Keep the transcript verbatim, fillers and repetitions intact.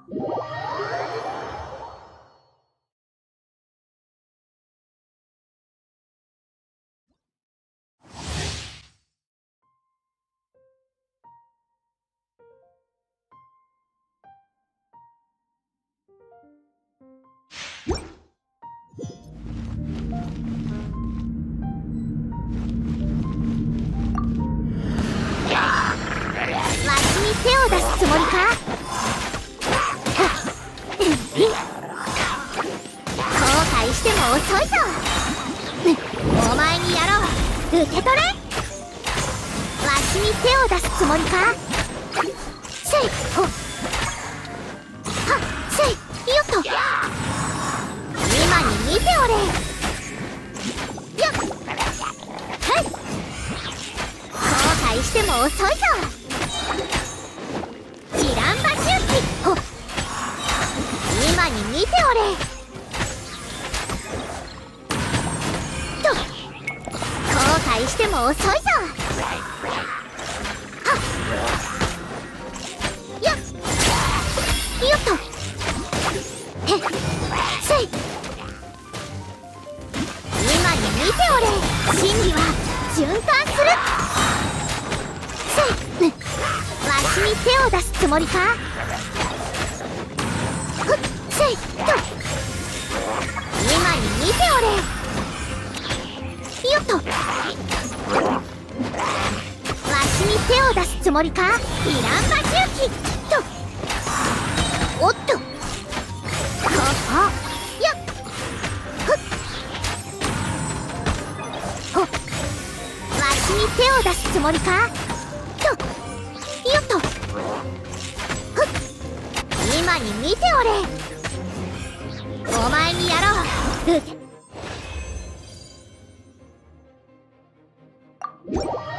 手を出すつもりか？後悔しても遅いぞ。お前にやろう。受け取れ。わしに手を出すつもりか？せいほはっせいよっと。今に見ておれ。よっはい後悔しても遅いぞ。イランバシューキほっ今に見ておれ。と後悔しても遅いぞ。はっよっよっとへっせい今に見ておれ。真理は循環する。せいわしに手を出すつもりか？ふっせいと今に見ておれ。よっとわしに手を出すつもりか？イランバシューキとおっとほっほよっふっほっわしに手を出すつもりか？とよっとふっ今に見ておれ。お前にやろう。うっ